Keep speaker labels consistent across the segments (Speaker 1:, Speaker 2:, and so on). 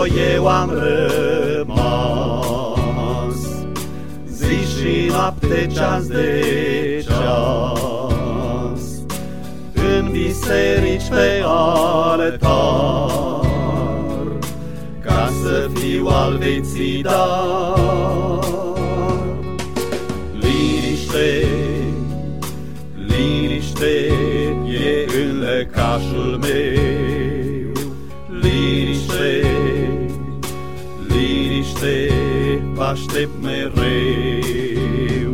Speaker 1: eu am rămas, zi și noapte, ceas de ceas, în biserici pe altar, ca să fiu al vieții dar. Liniște, liniște e în lăcașul meu, liniște, liniște, vă aștept mereu.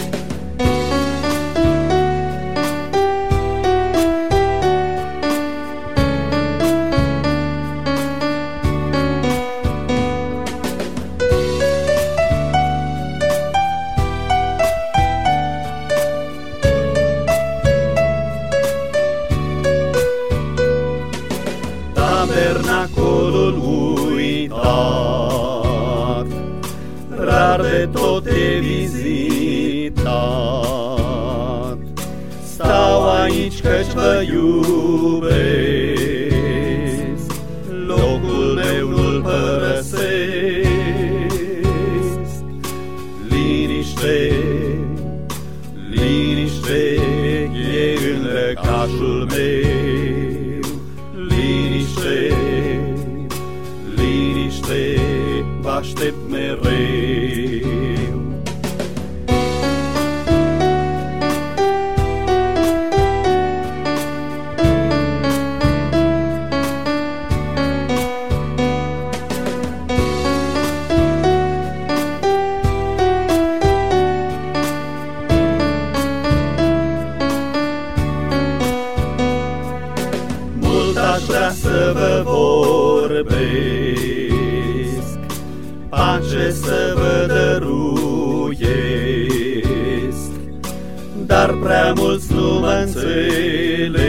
Speaker 1: Tabernacolul uitat, rar de tot e vizitat. Stau aici căci vă iubesc, locul meu nu-l părăsesc. Liniște, liniște e în lăcașul meu, liniște, liniște, vă aștept mereu. Aș vrea să vă vorbesc, pace să vă dăruiesc, dar prea mulți nu mă înțeleg,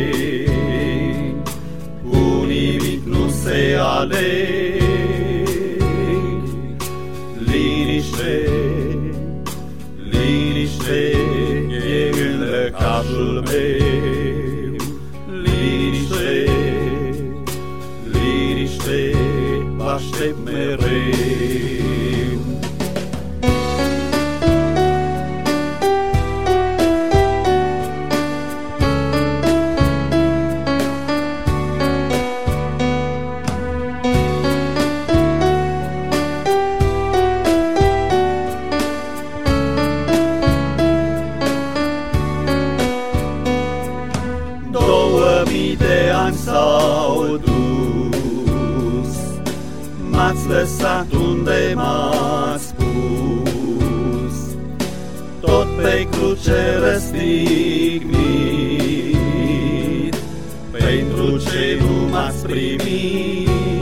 Speaker 1: cu nimic nu se aleg. Liniște, liniște e în lăcașul meu, liniște, liniște, vă aștept mereu. De ani s-au dus, m-ați lăsat unde m-ați pus, tot pe cruce răstignit, pentru ce nu m-ați primit.